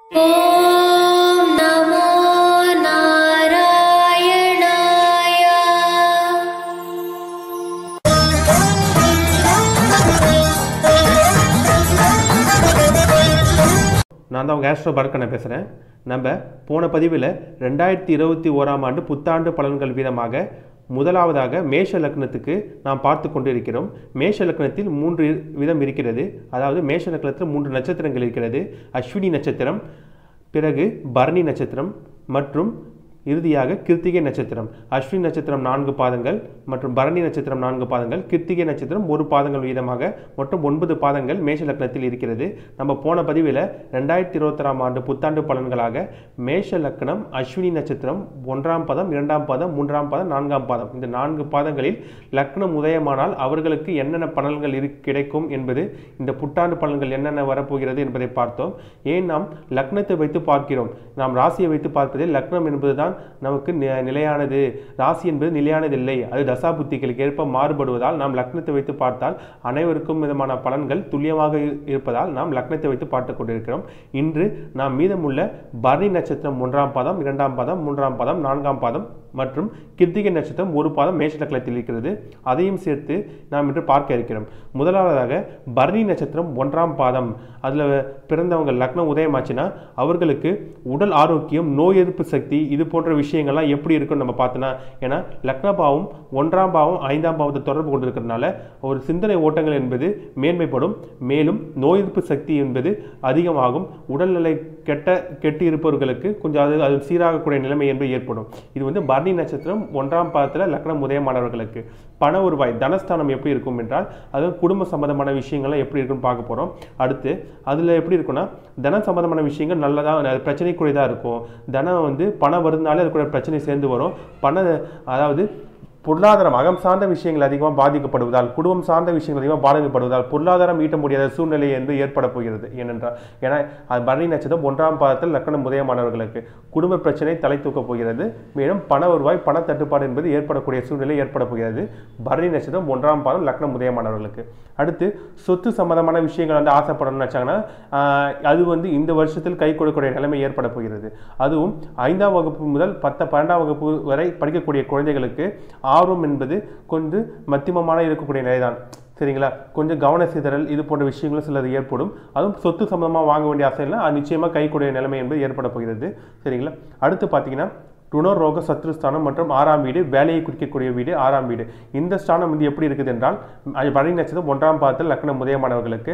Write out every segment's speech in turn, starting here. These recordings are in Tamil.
ஓம் நமோ நாராயணாய. நான் தான் உங்கள் ஆஸ்ட்ரோ பரக்கனை பேசுகிறேன். நம்ம போன பதிவில் 2021ஆம் ஆண்டு புத்தாண்டு பலன்கள் வீதமாக முதலாவதாக மேஷ லக்னத்துக்கு நாம் பார்த்து கொண்டு இருக்கிறோம். மேஷ லக்னத்தில் 3 விதம் இருக்கிறது. அதாவது மேஷ லக்னத்தில் 3 நட்சத்திரங்கள் இருக்கிறது. அஸ்வினி நட்சத்திரம், பிறகு பரணி நட்சத்திரம் மற்றும் இறுதியாக கிருத்திகை நட்சத்திரம். அஸ்வினி நட்சத்திரம் 4 பாதங்கள் மற்றும் பரணி நட்சத்திரம் 4 பாதங்கள், கிருத்திகை நட்சத்திரம் 1 பாதங்கள் வீதமாக மொத்தம் 9 பாதங்கள் மேஷ லக்னத்தில் இருக்கிறது. நம்ம போன பதிவில் 2021ஆம் ஆண்டு புத்தாண்டு பலன்களாக மேஷ லக்னம், அஸ்வினி நட்சத்திரம் 1ஆம் பாதம், 2ஆம் பாதம், 3ஆம் பாதம், 4ஆம் பாதம், இந்த 4 பாதங்களில் லக்னம் உதயமானால் அவர்களுக்கு என்னென்ன பலன்கள் கிடைக்கும் என்பது, இந்த புத்தாண்டு பலன்கள் என்னென்ன வரப்போகிறது என்பதை பார்த்தோம். ஏன் நாம் லக்னத்தை வைத்து பார்க்கிறோம்? நாம் ராசியை வைத்து பார்ப்பதில் லக்னம் என்பதுதான் நமக்கு நிலையானது. ராசி என்பது நிலையானதில்லை, அது தசா புத்திகளுக்கு ஏற்ப மாறுபடுவதால் நாம் லக்னத்தை வைத்து பார்த்தால் அனைவருக்கும் விதமான பலன்கள் துல்லியமாக இருப்பதால் நாம் லக்னத்தை வைத்து பார்த்து கொண்டிருக்கிறோம். இன்று நாம் மீதமுள்ள பரணி நட்சத்திரம் 1ஆம் பாதம், 2ஆம் பாதம், 3ஆம் பாதம், 4ஆம் பாதம் மற்றும் கிருத்திகை நட்சத்திரம் 1 பாதம் மேஷ லக்னத்தில் இருக்கிறது. அதையும் சேர்த்து நாம் இன்று பார்க்க இருக்கிறோம். முதலாவதாக பரணி நட்சத்திரம் 1ஆம் பாதம், அதில் பிறந்தவங்க லக்னம் உதயமாச்சுன்னா அவர்களுக்கு உடல் ஆரோக்கியம், நோய் எதிர்ப்பு சக்தி, இது போன்ற விஷயங்கள்லாம் எப்படி இருக்குன்னு நம்ம பார்த்தோன்னா, ஏன்னா லக்ன பாவம் 1ஆம் பாவம் 5ஆம் பாவத்தை தொடர்பு கொண்டு இருக்கிறதுனால ஒரு சிந்தனை ஓட்டங்கள் என்பது மேன்மைப்படும். மேலும் நோய் எதிர்ப்பு சக்தி என்பது அதிகமாகும். உடல்நிலை கெட்டு இருப்பவர்களுக்கு கொஞ்சம் அது சீராகக்கூடிய நிலைமை என்பது ஏற்படும். இது வந்து பரணி நட்சத்திரம் 1ஆம் பாதத்தில் லக்னம் உதயமானவர்களுக்கு. பண வருவாய், தனஸ்தானம் எப்படி இருக்கும் என்றால், அது குடும்ப சம்பந்தமான விஷயங்கள்லாம் எப்படி இருக்குன்னு பார்க்க போகிறோம். அடுத்து அதில் எப்படி இருக்குன்னா, தன சம்பந்தமான விஷயங்கள் நல்லதாக, பிரச்சனைக்குரியதாக இருக்கும். தனம் வந்து பணம் வருதுனாலே அது கூட பிரச்சனை சேர்ந்து வரும். அதாவது பொருளாதாரம், அகம் சார்ந்த விஷயங்கள் அதிகமாக பாதிக்கப்படுவதால், குடும்பம் சார்ந்த விஷயங்கள் அதிகமாக பாதிக்கப்படுவதால் பொருளாதாரம் ஈட்ட முடியாத சூழ்நிலை என்று ஏற்பட போகிறது. ஏன்னா பரணி நட்சத்திரம் 1ஆம் பாதத்தில் லக்னம் உதயமானவர்களுக்கு குடும்ப பிரச்சனை தலை தூக்கப் போகிறது. மேலும் பண வருவாய், பண தட்டுப்பாடு என்பது ஏற்படக்கூடிய சூழ்நிலை ஏற்பட போகிறது பரணி நட்சத்திரம் 1ஆம் பாதம் லக்னம் உதயமானவர்களுக்கு. அடுத்து சொத்து சம்பந்தமான விஷயங்கள் வந்து ஆசைப்படணும்னு வச்சாங்கன்னா அது வந்து இந்த வருஷத்தில் கை கொடுக்கக்கூடிய நிலைமை ஏற்பட போகிறது. அதுவும் 5ஆம் வகுப்பு முதல் 12ஆம் வகுப்பு வரை படிக்கக்கூடிய குழந்தைகளுக்கு ஆர்வம் என்பது கொஞ்சம் மத்தியமமான இருக்கக்கூடிய நிலைதான். சரிங்களா? கொஞ்சம் கவன சிதறல், இது போன்ற விஷயங்களும் சிலது ஏற்படும். அதுவும் சொத்து சம்பந்தமாக வாங்க வேண்டிய ஆசைலாம் அது நிச்சயமாக கைக்கூடிய நிலைமை என்பது ஏற்பட போகிறது. சரிங்களா? அடுத்து பார்த்தீங்கன்னா ருணரோக சத்ருஸ்தானம் மற்றும் 6ஆம் வீடு, வேலையை குறிக்கக்கூடிய வீடு 6ஆம் வீடு. இந்த ஸ்தானம் வந்து எப்படி இருக்குது என்றால், பரணி நட்சத்திரம் 1ஆம் பாதத்தில் லக்னம் உதயமானவர்களுக்கு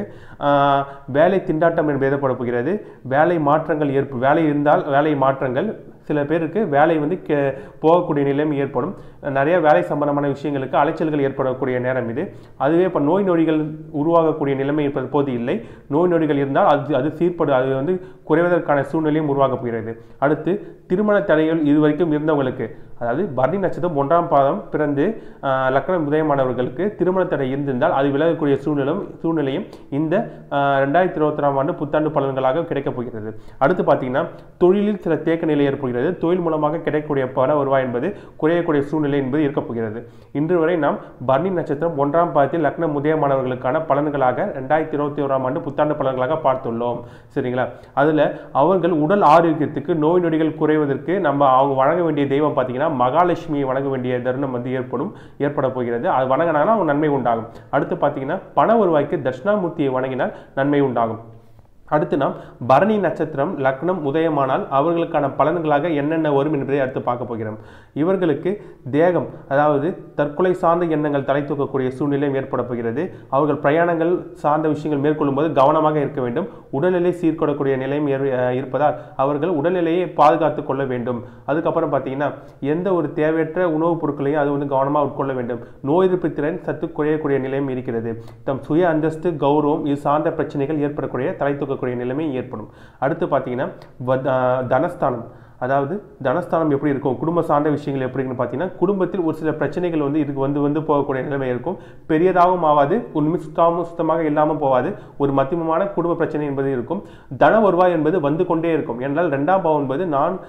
வேலை திண்டாட்டம் என்பது ஏற்பட போகிறது. வேலை மாற்றங்கள் வேலை இருந்தால் வேலை மாற்றங்கள், சில பேருக்கு வேலை வந்து போகக்கூடிய நிலைமை ஏற்படும். நிறைய வேலை சம்பந்தமான விஷயங்களுக்கு அலைச்சல்கள் ஏற்படக்கூடிய நேரம் இது. அதுவே இப்போ நோய் நொடிகள் உருவாகக்கூடிய நிலைமை இப்போது இல்லை. நோய் நொடிகள் இருந்தால் அது அது வந்து குறைவதற்கான சூழ்நிலையும் உருவாக போகிறது. அடுத்து திருமண தடைகள் இதுவரைக்கும் இருந்தவங்களுக்கு, அதாவது பரணி நட்சத்திரம் 1ஆம் பாதம் பிறந்து லக்னம் உதயமானவர்களுக்கு திருமண தடை இருந்திருந்தால் அது விலகக்கூடிய சூழ்நிலையும் இந்த 2021ஆம் ஆண்டு புத்தாண்டு பலன்களாக கிடைக்கப் போகிறது. அடுத்து பார்த்தீங்கன்னா தொழிலில் சில தேக்க நிலை ஏற்படுகிறது. தொழில் மூலமாக கிடைக்கக்கூடிய பண வருவாய் என்பது குறையக்கூடிய சூழ்நிலை என்பது இருக்கப் போகிறது. இன்று வரை நாம் பரணி நட்சத்திரம் 1ஆம் பாதத்தில் லக்னம் உதயமானவர்களுக்கான பலன்களாக 2021ஆம் ஆண்டு புத்தாண்டு பலன்களாக பார்த்துள்ளோம். சரிங்களா? அதில் அவர்கள் உடல் ஆரோக்கியத்துக்கு, நோய் நொடிகள் குறைவதற்கு அவங்க வணங்க வேண்டிய தெய்வம் பார்த்தீங்கன்னா மகாலட்சுமியை வணங்க வேண்டிய தருணம் வந்து ஏற்பட போகிறது. அது வணங்கினாலும் அவங்க நன்மை உண்டாகும். அடுத்து பார்த்தீங்கன்னா பண வருவாய்க்கு தட்சிணாமூர்த்தியை வணங்கினால் நன்மை உண்டாகும். அடுத்து நாம் பரணி நட்சத்திரம் லக்னம் உதயமானால் அவர்களுக்கான பலன்களாக என்னென்ன வரும் என்பதை அடுத்து பார்க்க போகிறோம். இவர்களுக்கு தேகம், அதாவது தற்கொலை சார்ந்த எண்ணங்கள் தலை தூக்கக்கூடிய சூழ்நிலையும் ஏற்பட போகிறது. அவர்கள் பிரயாணங்கள் சார்ந்த விஷயங்கள் மேற்கொள்ளும் போது கவனமாக இருக்க வேண்டும். உடல்நிலை சீர்கொள்ளக்கூடிய நிலையும் இருப்பதால் அவர்கள் உடல்நிலையை பாதுகாத்து கொள்ள வேண்டும். அதுக்கப்புறம் பார்த்தீங்கன்னா எந்த ஒரு தேவையற்ற உணவுப் பொருட்களையும் அது வந்து கவனமாக உட்கொள்ள வேண்டும். நோய் எதிர்ப்பு திறன் சத்து குறையக்கூடிய நிலையும் இருக்கிறது. தம் சுய அந்தஸ்து, கௌரவம் இது சார்ந்த பிரச்சனைகள் ஏற்படக்கூடிய தலை தூக்க நிலைமை ஏற்படும். அடுத்து பார்த்தீங்கன்னா தனஸ்தானம், அதாவது தனஸ்தானம் எப்படி இருக்கும், குடும்ப சார்ந்த விஷயங்கள் எப்படின்னு பார்த்தீங்கன்னா, குடும்பத்தில் ஒரு சில பிரச்சனைகள் வந்து இதுக்கு வந்து போகக்கூடிய நிலைமை இருக்கும். பெரியதாகவும் ஆகாது, உண்மை சுத்தமாக இல்லாமல் போகாது. ஒரு மத்தியமமான குடும்ப பிரச்சனை என்பது இருக்கும். தன வருவாய் என்பது வந்து கொண்டே இருக்கும். என்றால் 2ஆம் பாவம் என்பது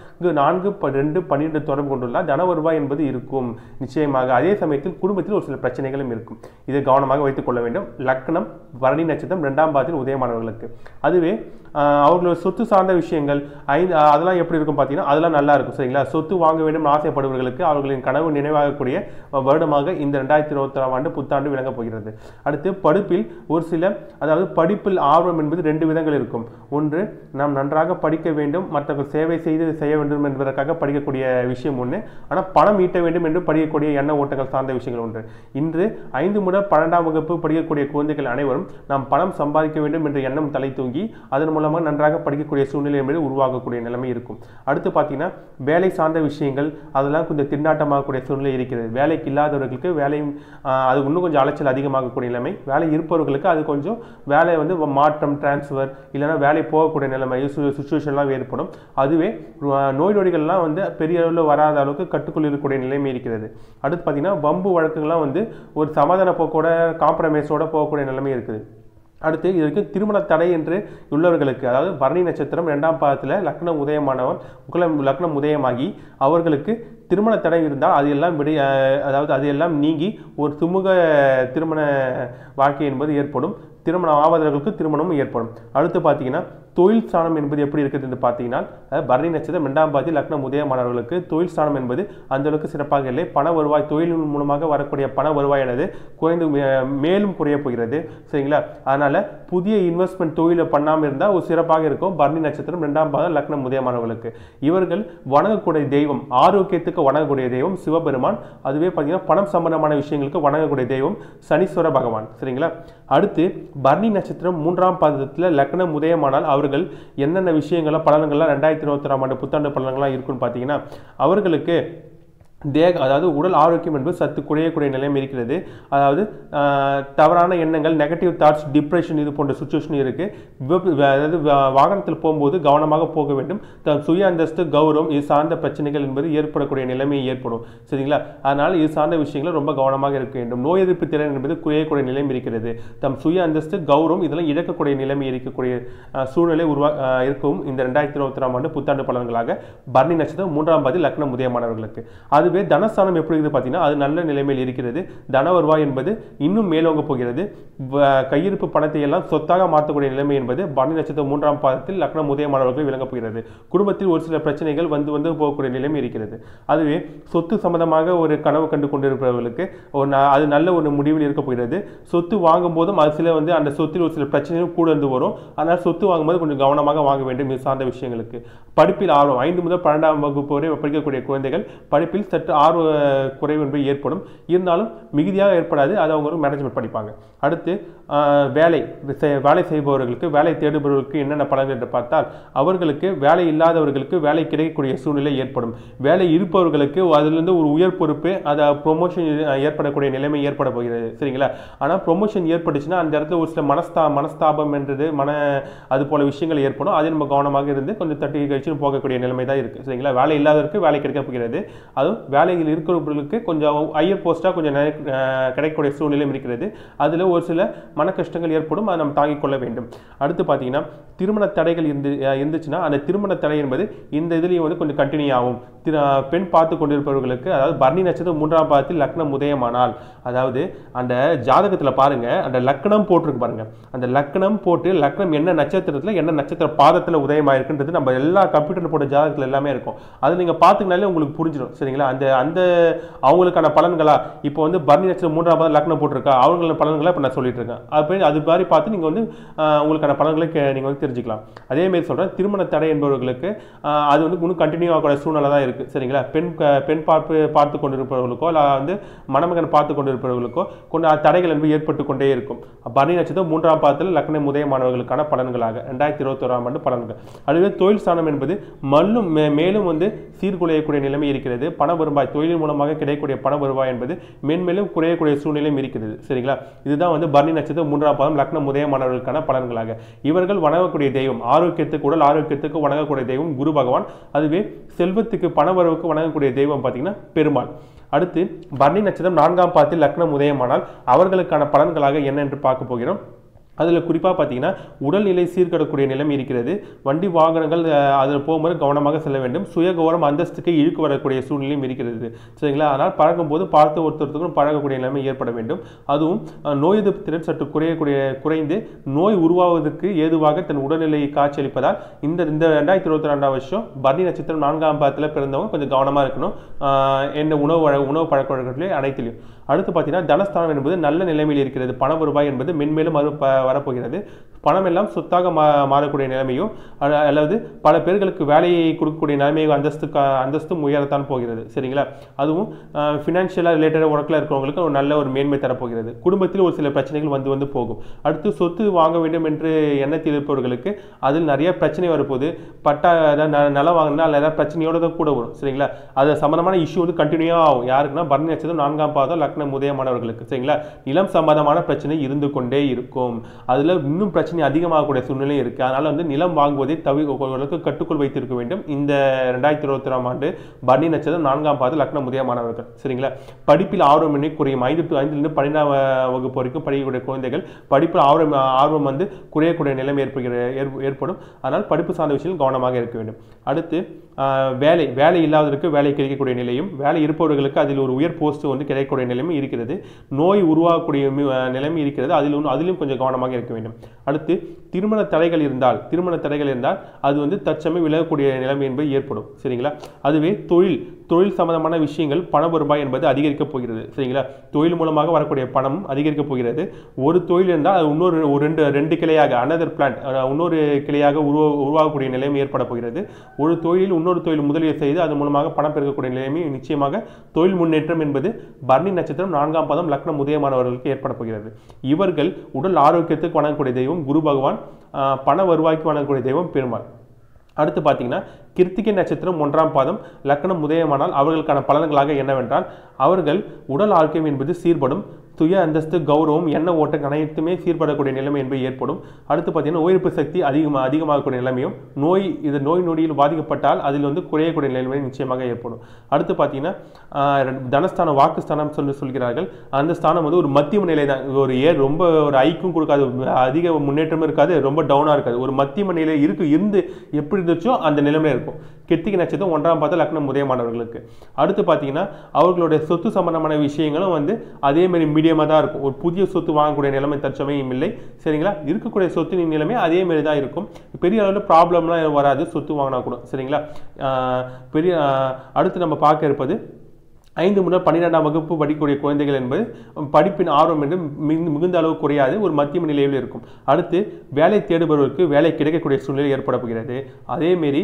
4 2 12 தொடர்பு கொண்டுள்ள தன வருவாய் என்பது இருக்கும் நிச்சயமாக. அதே சமயத்தில் குடும்பத்தில் ஒரு சில பிரச்சனைகளும் இருக்கும். இதை கவனமாக வைத்துக் கொள்ள வேண்டும். லக்னம் பரணி நட்சத்திரம் 2ஆம் பாவத்தில் உதயமானவர்களுக்கு. அதுவே அவர்களோட சொத்து சார்ந்த விஷயங்கள் அதெல்லாம் எப்படி இருக்கும் பார்த்தீங்கன்னா, அதெல்லாம் நல்லா இருக்கும். சரிங்களா? சொத்து வாங்க வேண்டும் ஆசைப்படுபவர்களுக்கு அவர்களின் கனவு நினைவாகக்கூடிய வருடமாக இந்த 2026ஆம் ஆண்டு புத்தாண்டு விளங்க போகிறது. அடுத்து படிப்பில் ஒரு சில, அதாவது படிப்பில் ஆர்வம் என்பது 2 விதங்கள் இருக்கும். ஒன்று, நாம் நன்றாக படிக்க வேண்டும், மற்றவர்கள் சேவை செய்ய வேண்டும் என்பதற்காக படிக்கக்கூடிய விஷயம் ஒன்று. ஆனால் பணம் ஈட்ட வேண்டும் என்று படிக்கக்கூடிய எண்ண ஓட்டங்கள் சார்ந்த விஷயங்கள் ஒன்று. இன்று 5 முதல் 12ஆம் வகுப்பு படிக்கக்கூடிய குழந்தைகள் அனைவரும் நாம் பணம் சம்பாதிக்க வேண்டும் என்ற எண்ணம் தலை தூங்கி அதன் மூலமாக நன்றாக படிக்கக்கூடிய சூழ்நிலை என்பது உருவாகக்கூடிய நிலைமை இருக்கும். அடுத்து பார்த்தீங்கன்னா, வேலை சார்ந்த விஷயங்கள் அதெல்லாம் கொஞ்சம் திண்டாட்டமாகக்கூடிய சூழ்நிலை இருக்கிறது. வேலைக்கு இல்லாதவர்களுக்கு வேலையும் அது இன்னும் கொஞ்சம் அலைச்சல் அதிகமாகக்கூடிய நிலைமை. வேலை இருப்பவர்களுக்கு அது கொஞ்சம் வேலை வந்து மாற்றம், டிரான்ஸ்ஃபர், இல்லைன்னா வேலை போகக்கூடிய நிலைமை சுச்சுவேஷன்லாம் ஏற்படும். அதுவே நோய் நொடிகள்லாம் வந்து பெரிய அளவில் வராத அளவுக்கு கட்டுக்குள் இருக்கக்கூடிய நிலைமை இருக்கிறது. அடுத்து பார்த்தீங்கன்னா, வம்பு வழக்குகள்லாம் வந்து ஒரு சமாதான போக்கோட காம்ப்ரமைஸோட போகக்கூடிய நிலைமை இருக்குது. அடுத்து இதற்கு திருமண தடை என்று உள்ளவர்களுக்கு, அதாவது பரணி நட்சத்திரம் 2ஆம் பாதத்தில் லக்னம் உதயமானவர் லக்னம் உதயமாகி அவர்களுக்கு திருமண தடை இருந்தால் அது எல்லாம் நீங்கி ஒரு சுமூக திருமண வாழ்க்கை என்பது ஏற்படும். திருமணம் ஆவதற்கு திருமணமும் ஏற்படும். அடுத்து பார்த்தீங்கன்னா, தொழில் ஸ்தானம் என்பது எப்படி இருக்குது என்று பார்த்தீங்கன்னா, பரணி நட்சத்திரம் 2ஆம் பாதத்தில் லக்னம் உதயமானவர்களுக்கு தொழில் ஸ்தானம் என்பது அந்த அளவுக்கு சிறப்பாக இல்லை. பண வருவாய், தொழிலின் மூலமாக வரக்கூடிய பண வருவாயானது குறைந்து மேலும் குறைய போகிறது. சரிங்களா? அதனால புதிய இன்வெஸ்ட்மெண்ட் தொழிலை பண்ணாமல் இருந்தால் ஒரு சிறப்பாக இருக்கும். பரணி நட்சத்திரம் 2ஆம் பாதம் லக்னம் உதயமானவர்களுக்கு. இவர்கள் வணங்கக்கூடிய தெய்வம், ஆரோக்கியத்துக்கு வணங்கக்கூடிய தெய்வம் சிவபெருமான். அதுவே பார்த்தீங்கன்னா, பணம் சம்பந்தமான விஷயங்களுக்கு வணங்கக்கூடிய தெய்வம் சனீஸ்வர பகவான். சரிங்களா? அடுத்து பரணி நட்சத்திரம் 3ஆம் பாதத்தில் லக்னம் உதயமானால் அவர்கள் என்னென்ன விஷயங்கள பலன்கள்லாம் 2026ஆம் ஆண்டு புத்தாண்டு பலன்கள்லாம் இருக்குன்னு பார்த்தீங்கன்னா, அவர்களுக்கு அதாவது உடல் ஆரோக்கியம் என்பது சத்து குறையக்கூடிய நிலைமை இருக்கிறது. அதாவது தவறான எண்ணங்கள், நெகட்டிவ் தாட்ஸ், டிப்ரெஷன், இது போன்ற சுச்சுவேஷன் இருக்கு. அதாவது வாகனத்தில் போகும்போது கவனமாக போக வேண்டும். சுய அந்தஸ்து, கௌரவம் இது சார்ந்த பிரச்சனைகள் என்பது ஏற்படக்கூடிய நிலைமை ஏற்படும். சரிங்களா? அதனால் இது சார்ந்த விஷயங்கள் ரொம்ப கவனமாக இருக்க வேண்டும். நோய் எதிர்ப்பு திறன் என்பது குறையக்கூடிய நிலைமை இருக்கிறது. தம் சுய அந்தஸ்து, கௌரவம் இதெல்லாம் இழக்கக்கூடிய நிலைமை இருக்கக்கூடிய சூழ்நிலை இருக்கவும் இந்த 2026ஆம் ஆண்டு புத்தாண்டு பலன்களாக பரணி நட்சத்திரம் 3ஆம் பாதி லக்னம் உதயமானவர்களுக்கு. அது தனஸ்தானம் எப்படி இருக்குது பார்த்தீங்கன்னா, அது நல்ல நிலைமையில் இருக்கிறது. தன வருவாய் என்பது இன்னும் மேலோங்க போகிறது. கையிருப்பு பணத்தை எல்லாம் சொத்தாக மாற்றக்கூடிய நிலைமை என்பது பரணி நட்சத்திரம் 3ஆம் பாதத்தில் லக்னம் உதயமானவர்கள் விளங்க போகிறது. குடும்பத்தில் ஒரு சில பிரச்சனைகள் வந்து போகக்கூடிய நிலைமை இருக்கிறது. அதுவே சொத்து சம்பந்தமாக ஒரு கனவு கண்டு கொண்டிருப்பவர்களுக்கு அது நல்ல ஒரு முடிவில் இருக்க போகிறது. சொத்து வாங்கும் போதும் அது சில அந்த சொத்தில் ஒரு சில பிரச்சனையும் கூட இருந்து வரும். அதனால் சொத்து வாங்கும்போது கொஞ்சம் கவனமாக வாங்க வேண்டும். இது சார்ந்த விஷயங்களுக்கு படிப்பில் ஆர்வம் 5 முதல் 12ஆம் வகுப்பு வரை படிக்கக்கூடிய குழந்தைகள் படிப்பில் சற்று ஆர்வ குறைவு என்பது ஏற்படும். இருந்தாலும் மிகுதியாக ஏற்படாது. அதை அவங்க மேனேஜ்மெண்ட் படிப்பாங்க. அடுத்து வேலை செய்பவர்களுக்கு, வேலை தேடுபவர்களுக்கு என்னென்ன பலன் என்று பார்த்தால், அவர்களுக்கு வேலை இல்லாதவர்களுக்கு வேலை கிடைக்கக்கூடிய சூழ்நிலை ஏற்படும். வேலை இருப்பவர்களுக்கு அதிலிருந்து ஒரு உயர் பொறுப்பு, அதை ப்ரொமோஷன் ஏற்படக்கூடிய நிலைமை ஏற்பட போகிறது. சரிங்களா? ஆனால் ப்ரொமோஷன் ஏற்பட்டுச்சுன்னா அந்த இடத்துல ஒரு சில மனஸ்தாபம் என்றது அது போல விஷயங்கள் ஏற்படும். அதை நம்ம கவனமாக இருந்து கொஞ்சம் தட்டி கழிச்சு போகக்கூடிய நிலைமை தான் இருக்குது. சரிங்களா? வேலை இல்லாதவருக்கு வேலை கிடைக்க போகிறது. அதுவும் வேலையில் இருக்கிறவர்களுக்கு கொஞ்சம் ஹையர் போஸ்ட்டாக கொஞ்சம் கிடைக்கக்கூடிய சூழ்நிலையும் இருக்கிறது. அதில் ஒரு சில மன கஷ்டங்கள் ஏற்படும். அதை நம்ம தாங்கிக் கொள்ள வேண்டும். அடுத்து பார்த்தீங்கன்னா, திருமண தடைகள் இருந்துச்சுன்னா அந்த திருமண தடை என்பது இந்த இதுலேயும் கொஞ்சம் கண்டினியூ ஆகும். பெண் பார்த்து கொண்டிருப்பவர்களுக்கு, அதாவது பரணி நட்சத்திரம் 3ஆம் பாதத்தில் லக்னம் உதயமானால், அதாவது அந்த ஜாதகத்தில் பாருங்க, அந்த லக்னம் போட்டிருக்கு பாருங்க. அந்த லக்னம் போட்டு லக்னம் என்ன நட்சத்திரத்தில் என்ன நட்சத்திர பாதத்தில் உதயமாயிருக்குன்றது நம்ம எல்லா கம்ப்யூட்டர் போட்ட ஜாதகத்தில் எல்லாமே இருக்கும். அது நீங்கள் பார்த்துக்கினாலே உங்களுக்கு புரிஞ்சிடும். சரிங்களா? அந்த அவங்களுக்கான பலன்களா இப்போ பரணி நட்சத்திரம் 3ஆம் பாதம் லக்னம் போட்டிருக்கா, அவங்களோட பலன்களை இப்போ நான் சொல்லிட்டு இருக்கேன். அது மாதிரி பார்த்து நீங்கள் உங்களுக்கான பலன்களை நீங்கள் தெரிஞ்சுக்கலாம். அதே மாதிரி சொல்கிறேன், திருமண தடை என்பவர்களுக்கு அது இன்னும் கண்டினியூ ஆகக்கூடிய சூழ்நிலை தான் இருக்குது. சரிங்களா? பெண் பார்த்து கொண்டிருப்பவர்களுக்கோ இல்லை மணமகன் பார்த்து கொண்டிருப்பவர்களுக்கோ கொஞ்சம் தடைகள் என்பது ஏற்பட்டு கொண்டே இருக்கும். பரணி நட்சத்திரம் 3ஆம் பாதத்தில் லக்னம் உதயமானவர்களுக்கான பலன்களாக 2026ஆம் ஆண்டு பலன்கள். அதுவே தொழில் ஸ்தானம் என்பது மேலும் சீர்குலையக்கூடிய நிலைமை இருக்கிறது. பண வருவாய், தொழிலின் மூலமாக கிடைக்கக்கூடிய பண வருவாய் என்பது மேன்மேலும் குறையக்கூடிய சூழ்நிலையும் இருக்கிறது. சரிங்களா? இதுதான் பரணி நட்சத்திரம் நட்சத்திரம் 3ஆம் பாதம் லக்னம் உதயமானவர்களுக்கான பலன்களாக இவர்கள் வணங்கக்கூடிய தெய்வம் ஆரோக்கியத்துக்கு உடல் ஆரோக்கியத்துக்கு வணங்கக்கூடிய தெய்வம் குரு பகவான். அதுவே செல்வத்துக்கு பணவரவுக்கு வணங்கக்கூடிய தெய்வம் பார்த்தீங்கன்னா பெருமாள். அடுத்து பரணி நட்சத்திரம் 4ஆம் பாதத்தில் லக்னம் உதயமானால் அவர்களுக்கான பலன்களாக என்ன என்று பார்க்க போகிறோம். அதில் குறிப்பாக பார்த்தீங்கன்னா உடல்நிலை சீர்கடக்கூடிய நிலைமை இருக்கிறது. வண்டி வாகனங்கள் அதில் போகும்போது கவனமாக செல்ல வேண்டும். சுயகௌரவம் அந்தஸ்துக்கு இழுக்கு வரக்கூடிய சூழ்நிலையும் இருக்கிறது. சரிங்களா? அதனால் பழகும்போது பார்த்து ஒருத்தருக்கும் பழகக்கூடிய நிலைமை ஏற்பட வேண்டும். அதுவும் நோய் எதிர்ப்பு திறன் சற்று குறைந்து நோய் உருவாவதற்கு ஏதுவாக தன் உடல்நிலையை காட்சியளிப்பதால் இந்த 2022 வருஷம் பரணி நட்சத்திரம் 4ஆம் பாதத்தில் பிறந்தவங்க கொஞ்சம் கவனமாக இருக்கணும். என்ன உணவு பழக்க வழக்கத்திலே அனைத்திலையும். அடுத்து பார்த்தீங்கன்னா தனஸ்தானம் என்பது நல்ல நிலைமையில் இருக்கிறது. பண வருவாய் என்பது மென்மேலும் வரப்போகிறது. பணம் எல்லாம் சொத்தாக மாறக்கூடிய நிலைமையும் அல்லது பல பேர்களுக்கு வேலையை கொடுக்கக்கூடிய நிலைமையும் அந்தஸ்தும் உயரத்தான் போகிறது. சரிங்களா? அதுவும் ஃபினான்ஷியலாக ரிலேட்டட் ஒர்க்கில் இருக்கிறவங்களுக்கு ஒரு நல்ல ஒரு மேன்மை தரப்போகிறது. குடும்பத்தில் ஒரு சில பிரச்சனைகள் வந்து போகும். அடுத்து சொத்து வாங்க வேண்டும் என்று எண்ணத்தில் இருப்பவர்களுக்கு அதில் நிறைய பிரச்சனை வரப்போகுது. நிலம் வாங்கினா நிறைய பிரச்சனையோட தான் கூட வரும். சரிங்களா? அது சம்பந்தமான இஷ்யூ வந்து கண்டினியூவாக ஆகும். யாருக்குன்னா பரணி நட்சத்திரம் 4ஆம் பாதம் லக்னம் உதயமானவர்களுக்கு. சரிங்களா? நிலம் சம்பந்தமான பிரச்சனை இருந்து கொண்டே இருக்கும். அதில் இன்னும் பிரச்சனை அதிகமாகக்கூடிய சூழ்நிலை இருக்கு. அதனால வந்து நிலம் வாங்குவதை கட்டுக்குள் வைத்திருக்க வேண்டும். இந்த 2021ஆம் ஆண்டு பரணி நட்சத்திரம் 4ஆம் பாதம் லக்னம் உதயமானவர்கள். சரிங்களா? படிப்பில் ஆர்வம் குறையும். 5 to 12 வகுப்பு வரைக்கும் படிக்கக்கூடிய குழந்தைகள் படிப்பில் ஆர்வம் வந்து குறையக்கூடிய நிலைமை ஏற்படும். அதனால் படிப்பு சார்ந்த விஷயத்தில் கவனமாக இருக்க வேண்டும். அடுத்து வேலை இல்லாதவருக்கு வேலை கிடைக்கக்கூடிய நிலையும், வேலை இருப்பவர்களுக்கு அதில் ஒரு உயர் போஸ்ட் வந்து கிடைக்கக்கூடிய நிலைமை இருக்கிறது. நோய் உருவாகக்கூடிய நிலைமை இருக்கிறது. அதிலும் கொஞ்சம் கவனமாக இருக்க வேண்டும். அடுத்து திருமண தடைகள் இருந்தால் அது வந்து தற்சமயம் விலகக்கூடிய நிலைமை என்பது ஏற்படும். சரிங்களா? அதுவே தொழில் சம்பந்தமான விஷயங்கள் பண வருவாய் என்பது அதிகரிக்கப் போகிறது. சரிங்களா? தொழில் மூலமாக வரக்கூடிய பணம் அதிகரிக்கப் போகிறது. ஒரு தொழில் இருந்தால் அது இன்னொரு ரெண்டு கிளையாக அனதர் பிளான்ட் இன்னொரு கிளையாக உருவாகக்கூடிய நிலைமை ஏற்பட போகிறது. ஒரு தொழிலில் இன்னொரு தொழில் முதலீடு செய்து அது மூலமாக பணம் பெருக்கக்கூடிய நிலைமை நிச்சயமாக தொழில் முன்னேற்றம் என்பது பரணி நட்சத்திரம் 4ஆம் பாதம் லக்னம் உதயமானவர்களுக்கு ஏற்பட போகிறது. இவர்கள் உடல் ஆரோக்கியத்துக்கு வணங்கக்கூடிய தெய்வம் குரு பகவான். பண வருவாய்க்கு வணங்கக்கூடிய தெய்வம் பெருமாள். அடுத்து பார்த்தீங்கன்னா கிருத்திகை நட்சத்திரம் 1ஆம் பாதம் லக்னம் உதயமானால் அவர்களுக்கான பலன்களாக என்னவென்றால் அவர்கள் உடல் ஆரோக்கியம் என்பது சீர்படும். சுய அந்தஸ்து கௌரவம் எண்ண ஓட்டம் அனைத்துமே சீர்படக்கூடிய நிலைமை என்பது ஏற்படும். அடுத்து பார்த்தீங்கன்னா உயிர்ப்பு சக்தி அதிகமாகக்கூடிய நிலைமையும் நோய் நொடியில் பாதிக்கப்பட்டால் அதில் வந்து குறையக்கூடிய நிலைமை நிச்சயமாக ஏற்படும். அடுத்து பார்த்தீங்கன்னா தனஸ்தானம் வாக்குஸ்தானம் சொல்கிறார்கள். அந்த ஸ்தானம் வந்து ஒரு மத்தியம நிலை தான். ரொம்ப ஒரு ஐக்கும் கொடுக்காது, அதிக முன்னேற்றமும் இருக்காது, ரொம்ப டவுனாக இருக்காது. ஒரு மத்தியம நிலை இருந்து எப்படி இருந்துச்சோ அந்த நிலைமையில இருக்கும். கிருத்திகை நட்சத்திரம் 1ஆம் பாதம் லக்னம் உதயமானவர்களுக்கு. அடுத்து பார்த்தீங்கன்னா அவர்களுடைய சொத்து சம்பந்தமான விஷயங்களும் வந்து அதே மாதிரி மீடியமாக தான் இருக்கும். ஒரு புதிய சொத்து வாங்கக்கூடிய நிலைமை தற்சமயம் இல்லை. சரிங்களா? இருக்கக்கூடிய சொத்து நிலைமை அதே மாதிரி தான் இருக்கும். பெரிய அளவில் ப்ராப்ளம்லாம் வராது சொத்து வாங்கினா கூட. சரிங்களா? அடுத்து நம்ம பார்க்க இருப்பது 5 முதல் 12ஆம் வகுப்பு படிக்கக்கூடிய குழந்தைகள் என்பது படிப்பின் ஆர்வம் என்று மிகுந்த அளவு குறையாது, ஒரு மத்தியம நிலையில் இருக்கும். அடுத்து வேலை தேடுபவர்களுக்கு வேலை கிடைக்கக்கூடிய சூழ்நிலை ஏற்பட போகிறது. அதேமாரி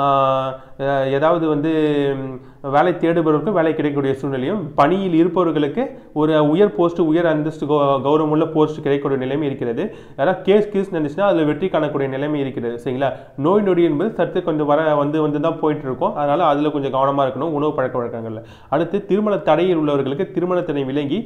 ஏதாவது வந்து வேலை தேடுபவர்களுக்கு வேலை கிடைக்கக்கூடிய சூழ்நிலையும், பணியில் இருப்பவர்களுக்கு ஒரு உயர் போஸ்ட் உயர் அந்தஸ்து கௌரவமுள்ள போஸ்ட் கிடைக்கக்கூடிய நிலைமை இருக்கிறது. யாராவது கேஸ் நினைச்சுன்னா அதில் வெற்றி காணக்கூடிய நிலைமை இருக்கிறது. சரிங்களா? நோய் நொடி என்பது சற்று கொஞ்சம் வந்து தான் போயிட்டு இருக்கும். அதனால அதில் கொஞ்சம் கவனமாக இருக்கணும் உணவு பழக்க வழக்கங்கள்ல. அடுத்து திருமண தடையில் உள்ளவர்களுக்கு திருமணத்தினை விளங்கி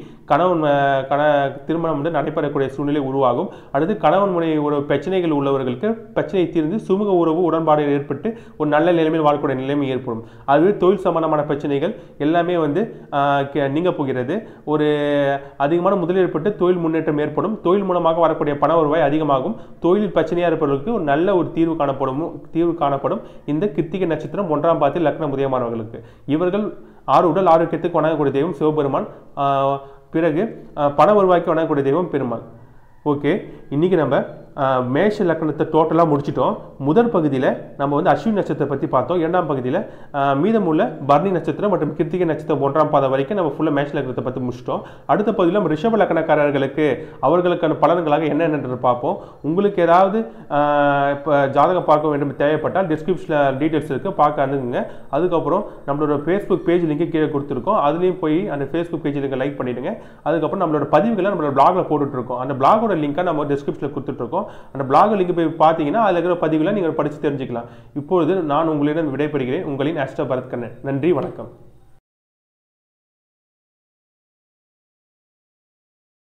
திருமணம் வந்து நடைபெறக்கூடிய சூழ்நிலை உருவாகும். அடுத்து கணவன் முறை பிரச்சனைகள் உள்ளவர்களுக்கு பிரச்சனை தீர்ந்து சுமூக உறவு உடன்பாடு ஏற்பட்டு ஒரு நல்ல நிலைமையில் வாழக்கூடிய நிலைமை ஏற்படும். அதுவே தொழில் சம்பந்தமான பிரச்சனைகள் எல்லாமே வந்து நீங்க போகிறது. ஒரு அதிகமான முதலீடு ஏற்பட்டு தொழில் முன்னேற்றம் ஏற்படும். தொழில் மூலமாக வரக்கூடிய பண வருவாய் அதிகமாகும். தொழில் பிரச்சனையாக இருப்பவர்களுக்கு ஒரு நல்ல ஒரு தீர்வு காணப்படும். இந்த கிருத்திகை நட்சத்திரம் 1ஆம் பாதத்தில் லக்னம் உதயமானவர்களுக்கு. இவர்கள் உடல் ஆரோக்கியத்துக்கு வணங்கக்கூடிய தெய்வம் சிவபெருமான். பிறகு பண வருவாய்க்கு வணங்கக்கூடிய தெய்வம் பெருமாள். ஓகே, இன்னைக்கு நம்ம மேஷ லக்னத்தை டோட்டலாக முடிச்சிட்டோம். முதல் பகுதியில் நம்ம வந்து அஸ்வினி நட்சத்திரத்தை பற்றி பார்த்தோம். 2ஆம் பகுதியில் மீதமுள்ள பரணி நட்சத்திரம் மற்றும் கிருத்திகை நட்சத்திரம் 1ஆம் பாதம் வரைக்கும் நம்ம ஃபுல்லாக மேஷ லக்னத்தை பற்றி முடிச்சிட்டோம். அடுத்த பகுதியில் நம்ம ரிஷப லக்னக்காரர்களுக்கு அவர்களுக்கான பலன்களாக என்னென்னு பார்ப்போம். உங்களுக்கு ஏதாவது இப்போ ஜாதகம் பார்க்க வேண்டும் தேவைப்பட்டால் டிஸ்கிரிப்ஷனில் டீட்டெயில்ஸ் இருக்குது, பார்க்க அணுகுங்க. அதுக்கப்புறம் நம்மளோட ஃபேஸ்புக் பேஜ் லிங்க் கீழே கொடுத்துருக்கோம். அதுலேயும் போய் அந்த ஃபேஸ்புக் பேஜ் லிங்க் லைக் பண்ணிவிடுங்க. அதுக்கப்புறம் நம்மளோட பதிவுகளை நம்மளோட பிளாகில் போட்டுட்ருக்கோம். அந்த பிளாகோட லிங்க்கை நம்ம டிஸ்கிரிப்ஷனில் கொடுத்துட்ருக்கோம். அந்த பிளாக் லிங்க் போய் பார்த்தீங்கன்னா அதில் இருக்கிற பதிவுகளை நீங்கள் படித்து தெரிஞ்சுக்கலாம். இப்பொழுது நான் உங்களிடம் விடைபெறுகிறேன். உங்களின் ஆஸ்ட்ரோ பரத் கண்ணன். நன்றி, வணக்கம்.